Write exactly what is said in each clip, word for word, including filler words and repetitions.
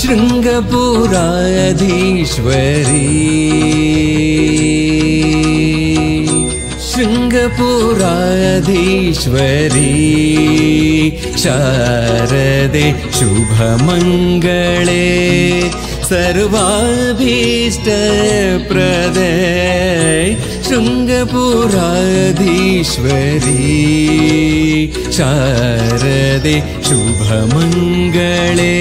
शृंगपुराधीश्वरी शृंगपुराधीश्वरी शारदे शुभमंगले सर्वाभीष्टप्रदे शृंगपुराधीश्वरी शारदे शुभमंगले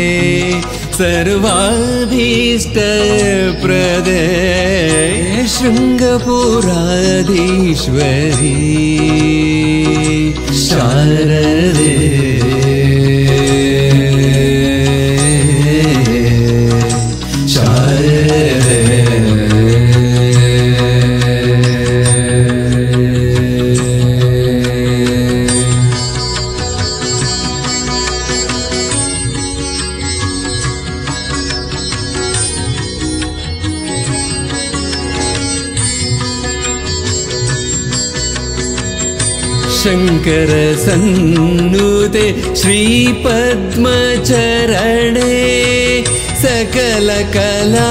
सर्वाभीष्टप्रदे शृंगपुराधीश्वरी शारदे शंकर सन्नुते श्रीपद्मचरणे सकल कला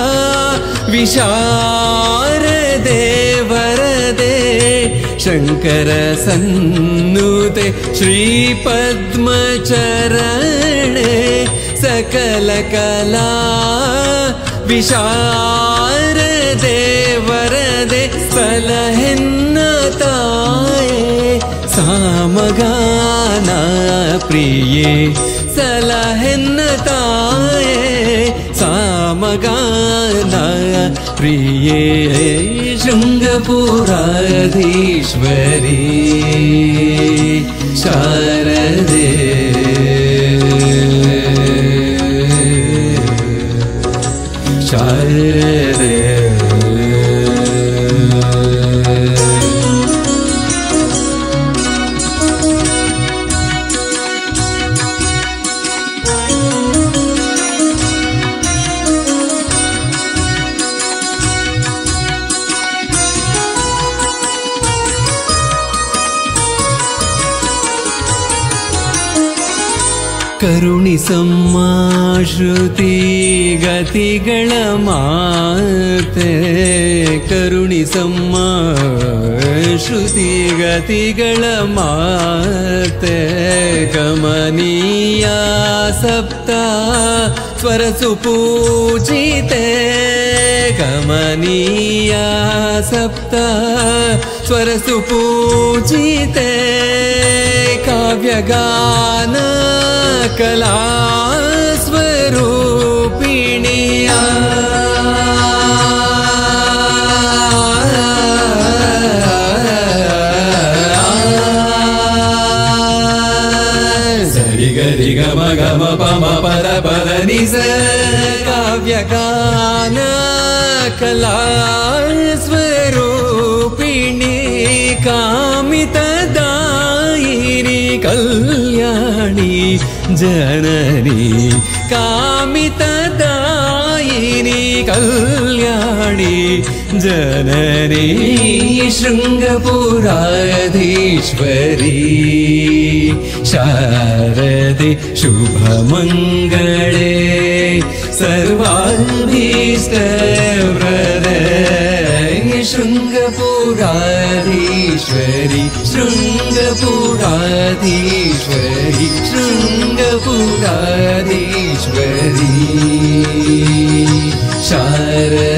विशारदे वरदे शंकर सन्नुते श्रीपद्मचरणे सकल कला विशारदे वरदे सलहेन्नताये सामगाना प्रिये सलहेन्नताये सामगाना प्रिये शृंगपुराधीश्वरी शारदे शारदे ಕರುಣಿಸಮ್ಮ ಶ್ರುತಿ ಗತಿಗಳ ಮಾತೆ ಕರುಣಿಸಮ್ಮ ಶ್ರುತಿ ಗತಿಗಳ ಮಾತೆ ಕಮನೀಯ ಸಪ್ತ ಸ್ವರ ಸುಪೂಜಿತೆ ಕಮನೀಯ ಸಪ್ತ ಸ್ವರ ಸುಪೂಜಿತೆ ಕಾವ್ಯಗಾನ कला स्वरूपिणिया सरि गरि गम गम पम पद पद नि स काव्यगान कला स्वरूपिणी कामितदायिनी कल्याणी जननी कामितदायिनी कल्याणी जननी शृंगपुराधीश्वरी शारदे शुभमंगले सर्वाभीष्टप्रदे शृंगपुराधीश्वरी शृंगपुराधीश्वरी शृंगपुराधीश्वरी शारदे